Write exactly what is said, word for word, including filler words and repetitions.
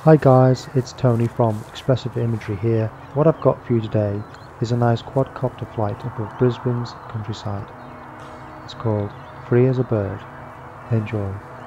Hi guys, it's Tony from Expressive Imagery here. What I've got for you today is a nice quadcopter flight above Brisbane's countryside. It's called Free as a Bird. Enjoy.